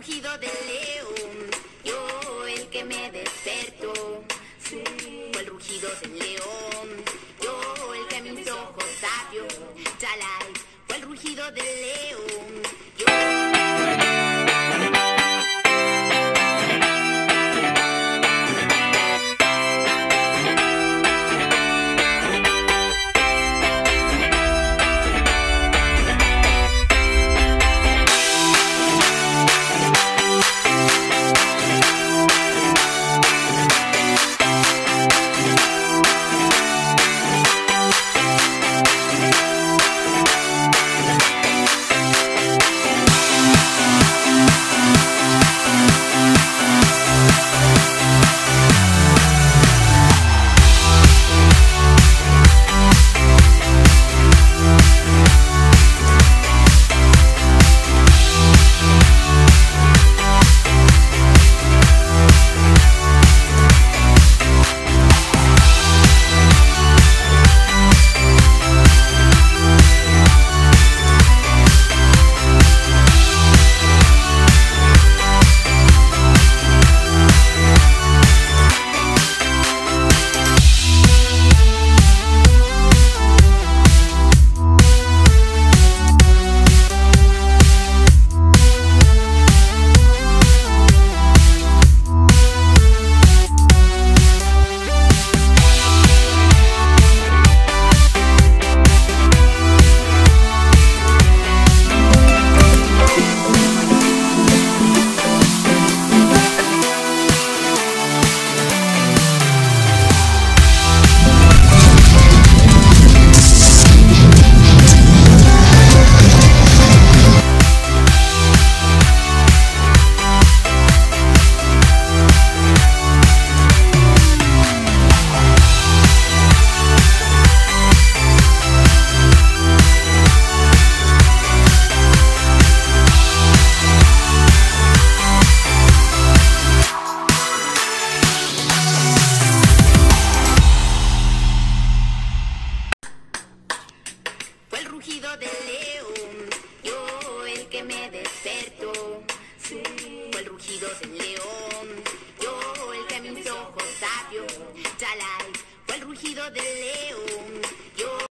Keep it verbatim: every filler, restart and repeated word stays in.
rugido del león, yo el que me despertó. Fue el rugido del león, yo el que mis ojos abrió. Chalai, fue el rugido del león, yo... Del león, yo el que me despertó. Fue el rugido del león, yo el que mis ojos abrió. Chalai, fue el rugido del león.